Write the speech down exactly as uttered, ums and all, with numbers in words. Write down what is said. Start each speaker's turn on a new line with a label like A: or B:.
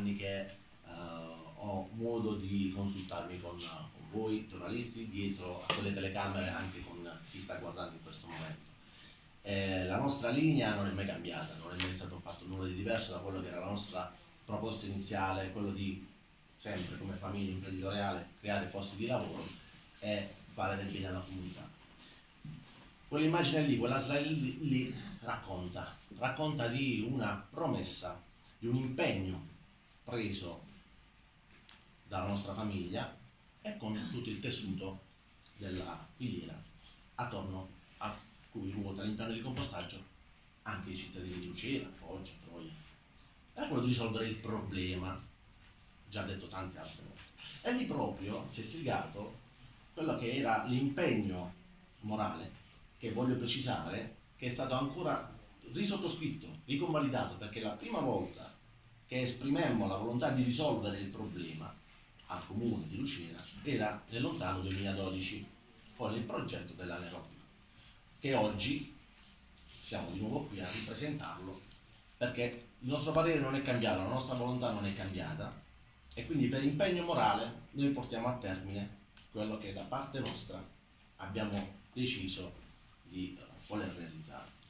A: anni che uh, ho modo di consultarmi con, con voi giornalisti, dietro a quelle telecamere, anche con chi sta guardando in questo momento. Eh, la nostra linea non è mai cambiata, non è mai stato fatto nulla di diverso da quello che era la nostra proposta iniziale, quello di sempre come famiglia imprenditoriale creare posti di lavoro e fare del bene alla comunità. Quell'immagine lì, quella slide lì, lì racconta, racconta di una promessa, di un impegno preso dalla nostra famiglia e con tutto il tessuto della filiera attorno a cui ruota l'impianto di compostaggio, anche i cittadini di Lucera, Foggia, Troia. Era quello di risolvere il problema, già detto tante altre volte. E lì proprio si è sbrigato quello che era l'impegno morale, che voglio precisare, che è stato ancora risottoscritto, riconvalidato, perché la prima volta che esprimemmo la volontà di risolvere il problema al comune di Lucera era nel lontano duemiladodici con il progetto dell'anaerobico, che oggi siamo di nuovo qui a ripresentarlo, perché il nostro parere non è cambiato, la nostra volontà non è cambiata, e quindi per impegno morale noi portiamo a termine quello che da parte nostra abbiamo deciso di voler realizzare.